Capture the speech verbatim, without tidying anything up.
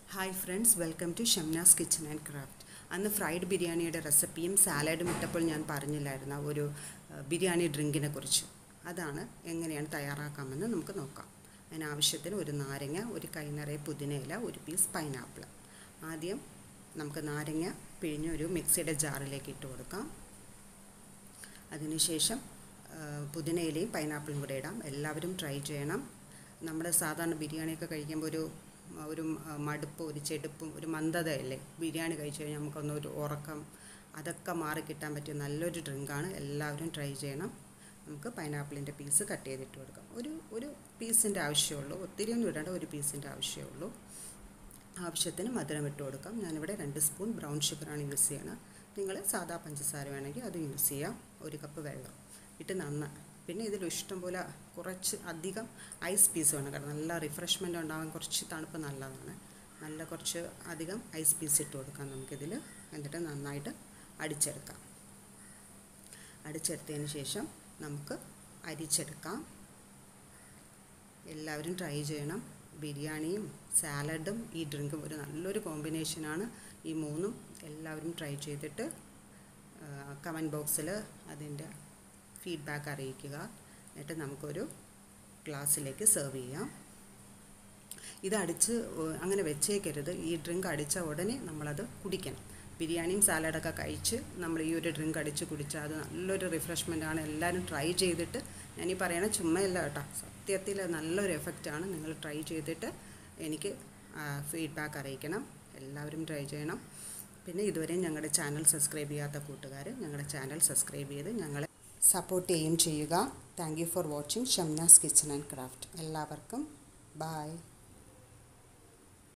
Hi friends, welcome to Shamna's Kitchen and Craft. അന്ന് fried ബിരിയാണിയുടെ റെസിപ്പിയും സാലഡും ഇട്ടപ്പോൾ ഞാൻ പറഞ്ഞില്ലായിരുന്ന ഒരു ബിരിയാണി ഡ്രിങ്കിനെ കുറിച്ച്. അതാണ് എങ്ങനെയാണ് തയ്യാറാക്കാമെന്ന് നമുക്ക് നോക്കാം. അതിനാവശ്യത്തിന് ഒരു നാരങ്ങ, ഒരു കൈ നിറയെ പുതിനയില, ഒരു പീസ് പൈനാപ്പിൾ. ആദ്യം നമുക്ക് നാരങ്ങ പിഴിഞ്ഞ് ഒരു മിക്സിയുടെ ജാറിലേക്ക് ഇട്ട് കൊടുക്കാം. അതിനുശേഷം പുതിനയിലയും പൈനാപ്പിളും കൂടെ ഇടാം. എല്ലാവരും ട്രൈ ചെയ്യണം. നമ്മുടെ സാധാരണ ബിരിയാണിയൊക്കെ കഴിക്കുമ്പോൾ ഒരു ഒരു മടുപ്പ്, ഒരു ചെടുപ്പും ഒരു മന്ദതയല്ലേ. ബിരിയാണി കഴിച്ചു കഴിഞ്ഞാൽ നമുക്കൊന്നൊരു ഉറക്കം അതൊക്കെ മാറിക്കിട്ടാൻ പറ്റിയ നല്ലൊരു ഡ്രിങ്കാണ്. എല്ലാവരും ട്രൈ ചെയ്യണം. നമുക്ക് പൈനാപ്പിളിൻ്റെ പീസ് കട്ട് ചെയ്തിട്ട് കൊടുക്കാം. ഒരു ഒരു പീസിൻ്റെ ആവശ്യമുള്ളൂ, ഒത്തിരി ഒന്നും ഇടേണ്ട, ഒരു പീസിൻ്റെ ആവശ്യമുള്ളൂ. ആവശ്യത്തിന് മധുരം ഇട്ട് കൊടുക്കാം. ഞാനിവിടെ രണ്ട് സ്പൂൺ ബ്രൗൺ ഷുഗറാണ് യൂസ് ചെയ്യണത്. നിങ്ങൾ സാധാ പഞ്ചസാര വേണമെങ്കിൽ അത് യൂസ് ചെയ്യാം. ഒരു കപ്പ് വെള്ളം ഇട്ട് നന്ന പിന്നെ ഇതിൽ ഇഷ്ടം പോലെ കുറച്ച് അധികം ഐസ് പീസ് വേണം, കാരണം നല്ല റിഫ്രഷ്മെൻറ്റ് ഉണ്ടാകാൻ കുറച്ച് തണുപ്പ് നല്ലതാണ്. നല്ല കുറച്ച് അധികം ഐസ് പീസ് ഇട്ട് കൊടുക്കാം നമുക്കിതിൽ. എന്നിട്ട് നന്നായിട്ട് അടിച്ചെടുക്കാം. അടിച്ചെടുത്തതിന് ശേഷം നമുക്ക് അരിച്ചെടുക്കാം. എല്ലാവരും ട്രൈ ചെയ്യണം. ബിരിയാണിയും സാലഡും ഈ ഡ്രിങ്കും ഒരു നല്ലൊരു കോമ്പിനേഷനാണ്. ഈ മൂന്നും എല്ലാവരും ട്രൈ ചെയ്തിട്ട് കമൻറ്റ് ബോക്സിൽ അതിൻ്റെ ഫീഡ്ബാക്ക് അറിയിക്കുക. എന്നിട്ട് നമുക്കൊരു ഗ്ലാസ്സിലേക്ക് സെർവ് ചെയ്യാം. ഇത് അടിച്ച് അങ്ങനെ വെച്ചേക്കരുത്. ഈ ഡ്രിങ്ക് അടിച്ച ഉടനെ നമ്മളത് കുടിക്കണം. ബിരിയാണിയും സാലഡൊക്കെ കഴിച്ച് നമ്മൾ ഈ ഒരു ഡ്രിങ്ക് അടിച്ച് കുടിച്ചാൽ അത് നല്ലൊരു റിഫ്രഷ്മെൻറ്റാണ്. എല്ലാവരും ട്രൈ ചെയ്തിട്ട്, ഞാനീ പറയണ ചുമ്മയല്ല കേട്ടോ, സത്യത്തിൽ നല്ലൊരു എഫക്റ്റാണ്. നിങ്ങൾ ട്രൈ ചെയ്തിട്ട് എനിക്ക് ഫീഡ്ബാക്ക് അറിയിക്കണം. എല്ലാവരും ട്രൈ ചെയ്യണം. പിന്നെ ഇതുവരെയും ഞങ്ങളുടെ ചാനൽ സബ്സ്ക്രൈബ് ചെയ്യാത്ത കൂട്ടുകാർ ഞങ്ങളുടെ ചാനൽ സബ്സ്ക്രൈബ് ചെയ്ത് ഞങ്ങളെ സപ്പോർട്ട് ചെയ്യുകയും ചെയ്യുക. Thank you for watching Shamnas kitchen and craft. എല്ലാവർക്കും ബൈ.